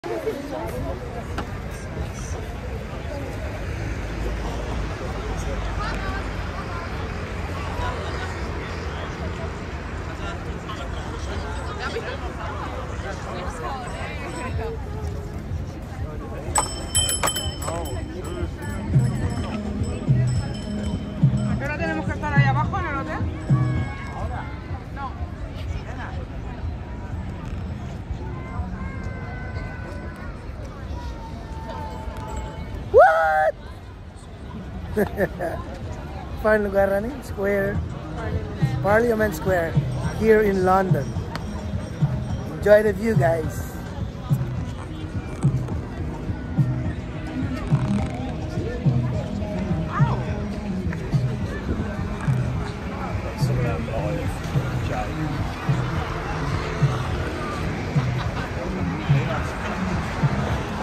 ¿Pero tenemos que estar ahí abajo en el hotel? Paano lugar ni? Square. Parliament Square here in London. Enjoy the view, guys.